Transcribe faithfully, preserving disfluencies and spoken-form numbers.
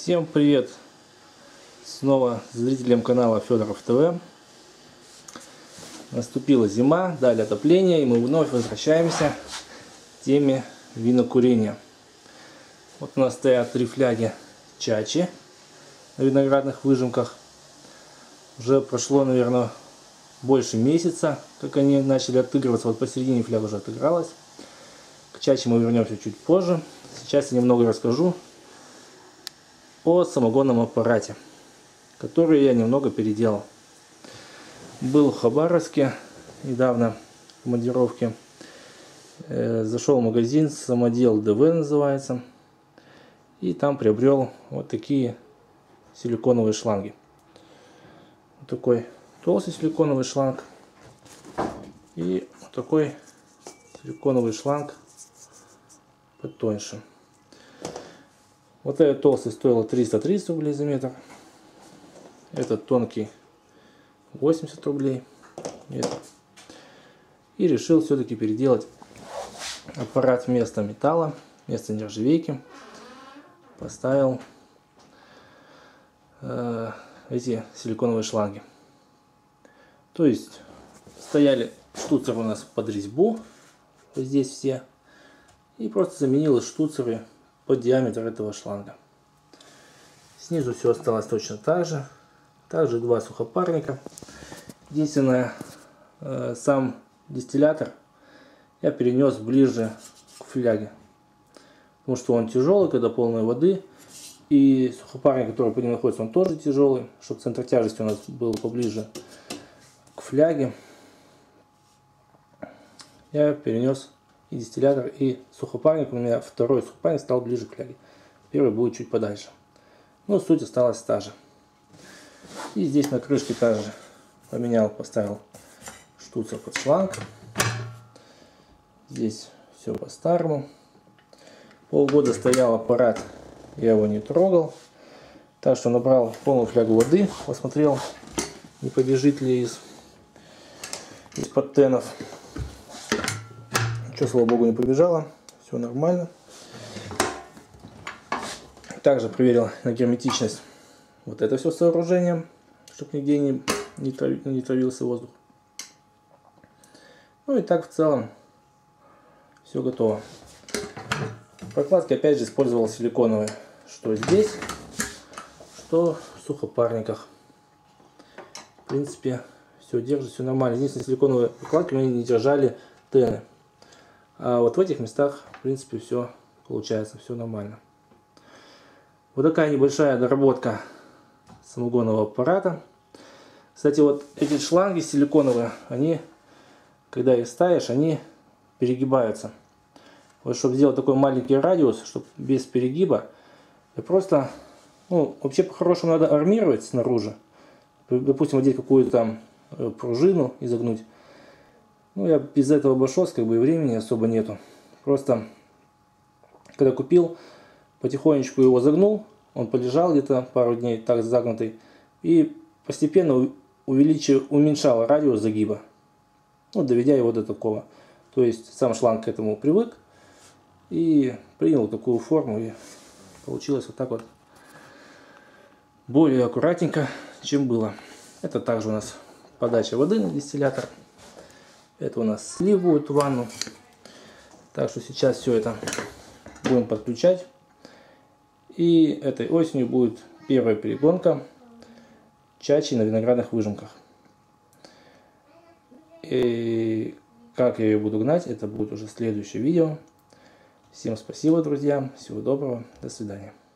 Всем привет! Снова зрителям канала Федоров ТВ. Наступила зима, дали отопление, и мы вновь возвращаемся к теме винокурения. Вот у нас стоят три фляги чачи на виноградных выжимках. Уже прошло, наверное, больше месяца, как они начали отыгрываться. Вот посередине фляга уже отыгралась. К чаче мы вернемся чуть позже. Сейчас я немного расскажу о самогонном аппарате, который я немного переделал. Был в Хабаровске недавно в командировке. Э, зашел в магазин, самодел ДВ называется. И там приобрел вот такие силиконовые шланги. Вот такой толстый силиконовый шланг. И вот такой силиконовый шланг потоньше. Вот этот толстый стоил триста тридцать рублей за метр. Этот тонкий восемьдесят рублей. И решил все-таки переделать аппарат вместо металла, вместо нержавейки. Поставил э, эти силиконовые шланги. То есть стояли штуцеры у нас под резьбу. Вот здесь все. И просто заменил штуцеры под диаметр этого шланга. Снизу все осталось точно так же. Также два сухопарника. Единственное, э, сам дистиллятор я перенес ближе к фляге. Потому что он тяжелый, когда полной воды. И сухопарник, который под ним находится, он тоже тяжелый. Чтобы центр тяжести у нас был поближе к фляге. Я перенес и дистиллятор, и сухопарник. У меня второй сухопарник стал ближе к фляге. Первый будет чуть подальше. Но суть осталась та же. И здесь на крышке также поменял, поставил штуцер под шланг. Здесь все по-старому. Полгода стоял аппарат, я его не трогал. Так что набрал полную флягу воды, посмотрел, не побежит ли из, из-под тенов. Ничего, слава богу, не побежало. Все нормально. Также проверил на герметичность вот это все сооружение, чтобы нигде не, не, трав, не травился воздух. Ну и так в целом все готово. Прокладки опять же использовал силиконовые, что здесь, что в сухопарниках. В принципе, все держит, все нормально. Единственное, силиконовые прокладки у меня не держали тены. А вот в этих местах, в принципе, все получается, все нормально. Вот такая небольшая доработка самогонного аппарата. Кстати, вот эти шланги силиконовые, они, когда их ставишь, они перегибаются. Вот чтобы сделать такой маленький радиус, чтобы без перегиба, я просто, ну, вообще по-хорошему надо армировать снаружи. Допустим, одеть какую-то там пружину, изогнуть. Ну, я без этого обошелся, как бы и времени особо нету. Просто, когда купил, потихонечку его загнул. Он полежал где-то пару дней так загнутый. И постепенно увеличил, уменьшал радиус загиба. Ну, доведя его до такого. То есть, сам шланг к этому привык. И принял такую форму. И получилось вот так вот. Более аккуратненько, чем было. Это также у нас подача воды на дистиллятор. Это у нас слив будет в ванну. Так что сейчас все это будем подключать. И этой осенью будет первая перегонка чачи на виноградных выжимках. И как я ее буду гнать, это будет уже следующее видео. Всем спасибо, друзья. Всего доброго. До свидания.